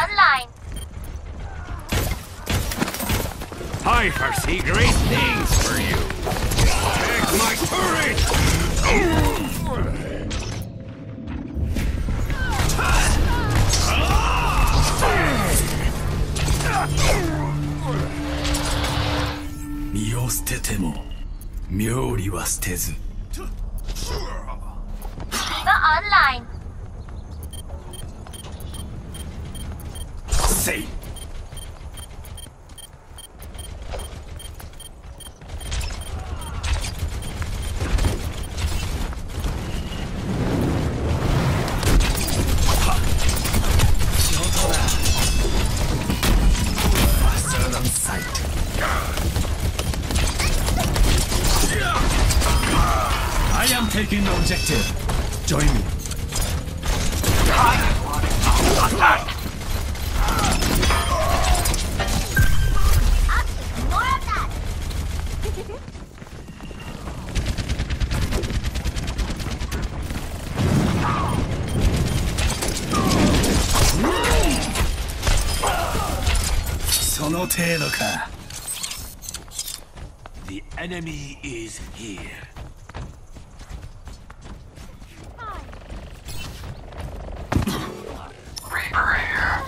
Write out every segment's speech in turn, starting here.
online. I foresee great things for you. Take my turret! The online. Say. I am taking the objective. Join me. Attack! More of that. その程度か。 The enemy is here. Reaper here.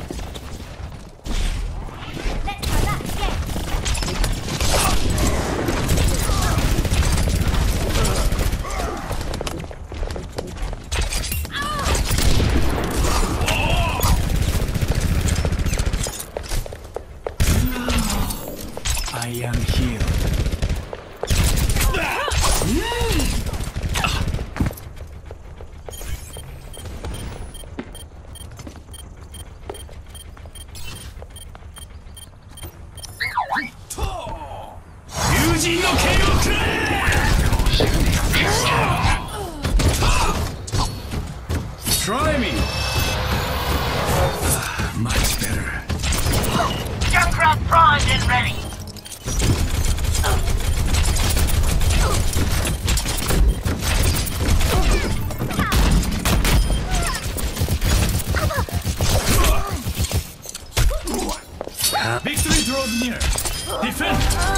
Let's try that again. I am here. Try me. Much better. Junkrat primed and ready. Victory draws near. Defend.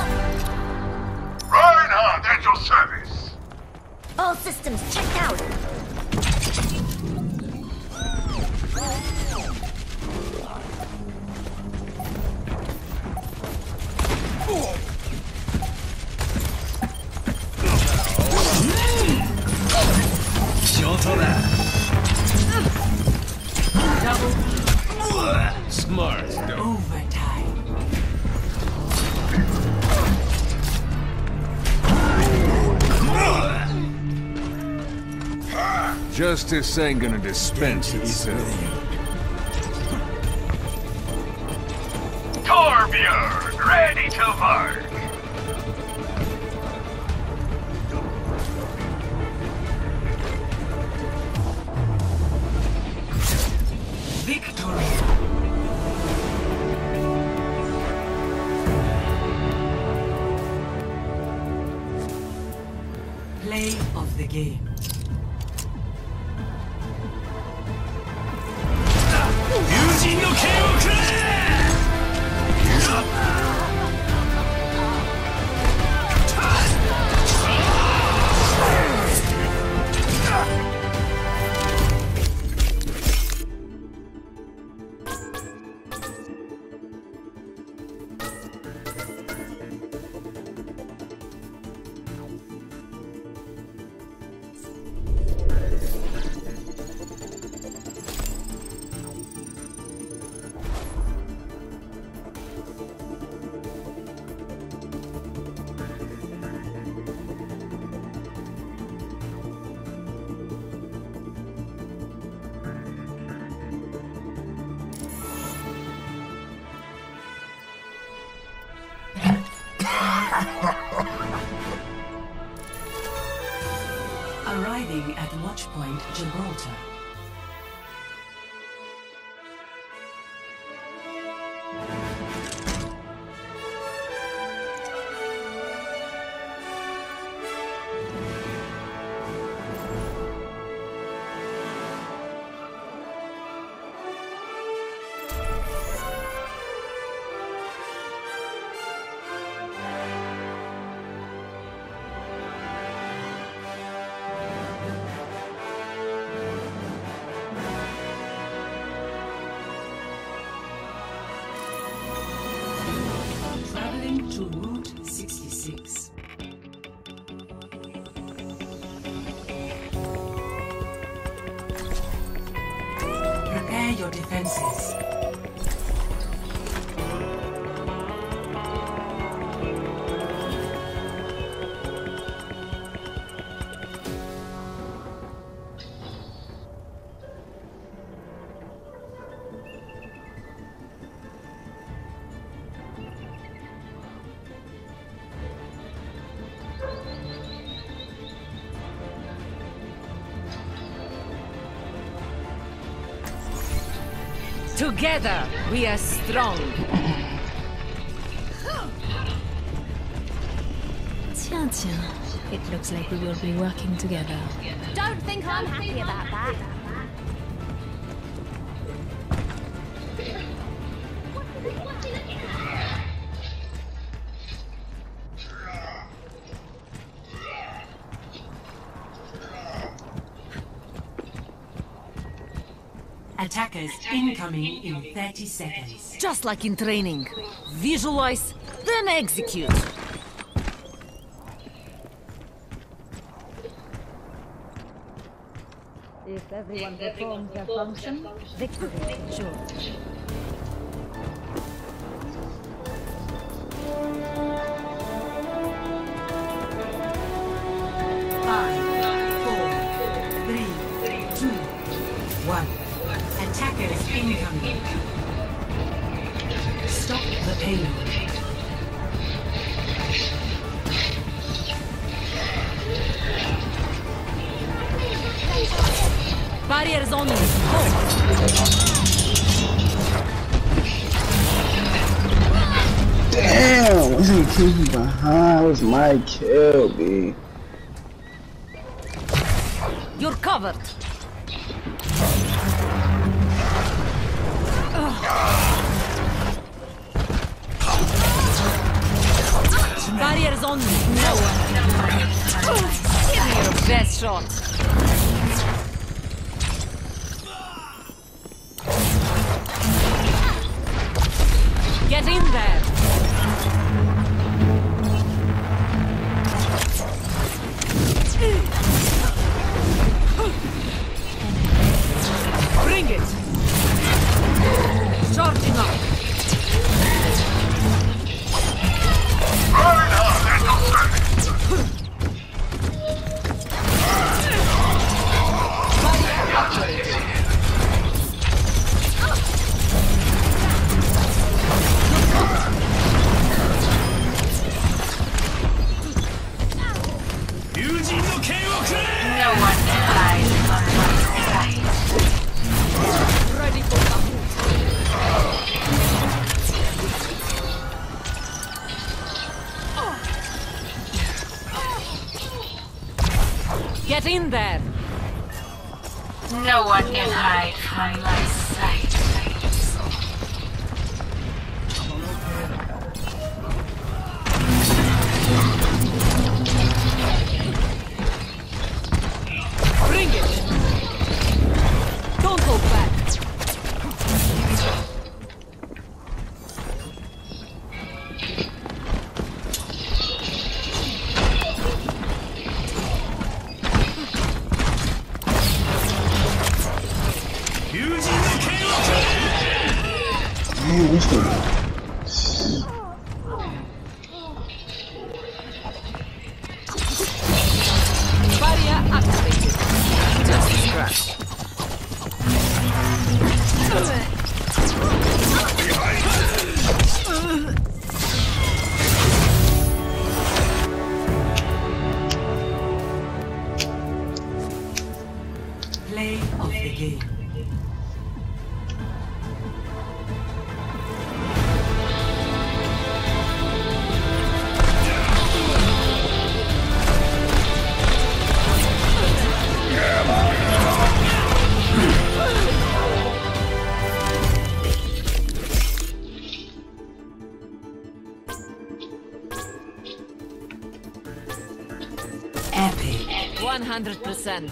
Reinhardt at your service. All systems checked out. Smart. Overtime. Justice ain't gonna dispense itself. Torbjörn, ready to work. Victory. Play of the game. Arriving at Watchpoint Gibraltar. to Route 66. Prepare your defenses. Together, we are strong. Tiens, it looks like we will be working together. Don't think I'm happy about that. Attackers incoming in 30 seconds. Just like in training. Visualize, then execute. If everyone performs their function, victory is assured. Five, 4, 3, 2, 1. Attackers incoming. Stop the payload. Barriers on you. Damn, what's he keeping behind? What's my kill, B? You're covered. Barriers on you. No one. Give me your best shot. Get in there! Bring it! Charging up! No one can hide from my sight. Ready for the Get in there! No one can hide from my sight. Bring it! Don't hold back! Man, what's the... Barrier activated. Just a scratch. Play of the game. Epic. 100%.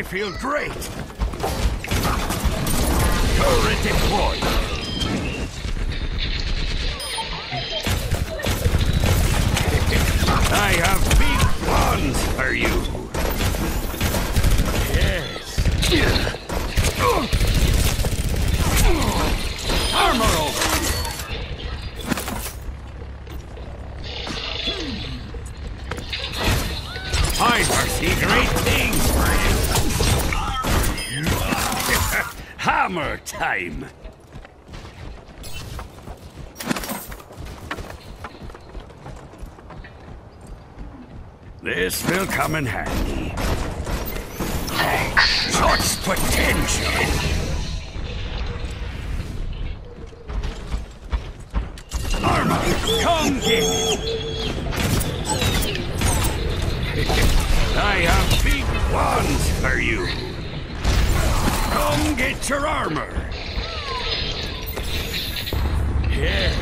feel great. Turret deployed. I have big plans for you. Yes. Armor over. I foresee great things for you. Hammer time. This will come in handy. Thanks. Such potential. Armor, come get it. I have big plans for you. Come get your armor. Yes.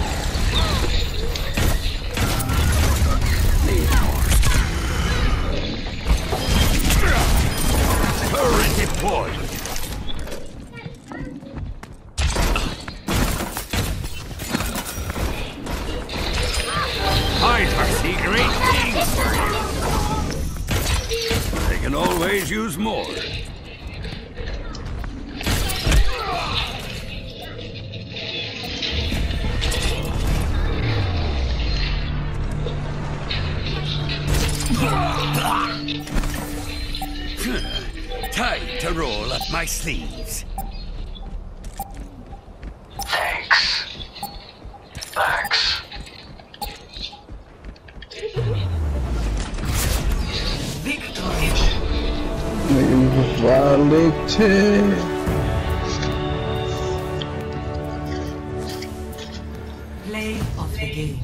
Turret deployed. I foresee great things for you. They can always use more. Time to roll up my sleeves. Thanks. Thanks. Victory. Violated. Play of the game.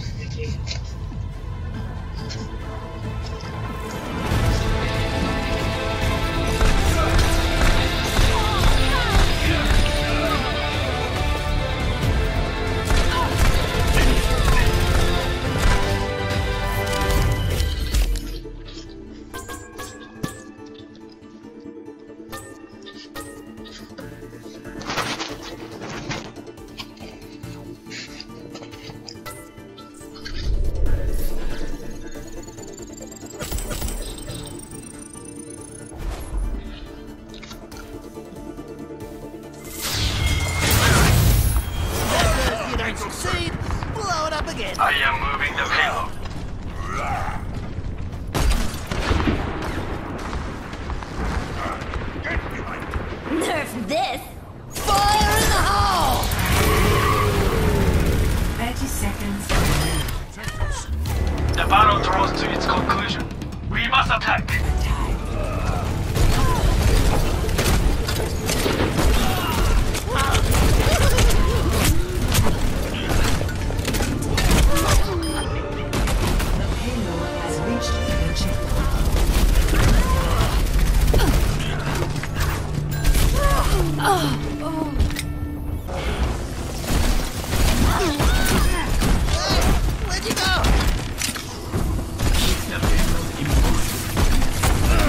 I am moving the payload. Nerf this! Fire in the hole! 30 seconds. The battle draws to its conclusion. We must attack. Where'd you go?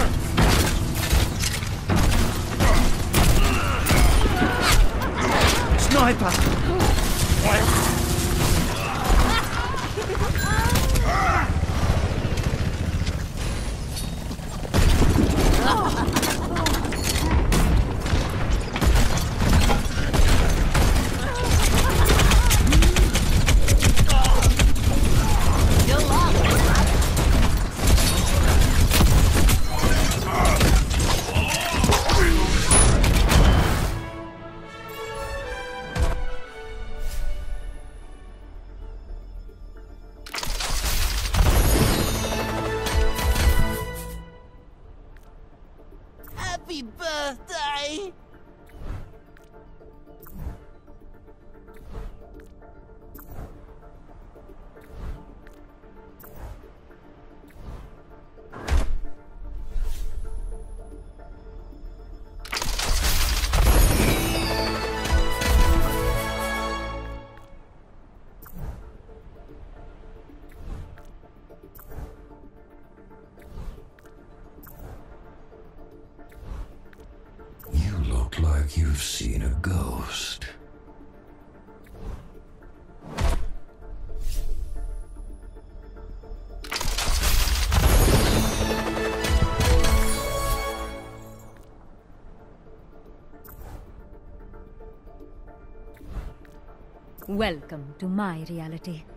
You've seen a ghost. Welcome to my reality.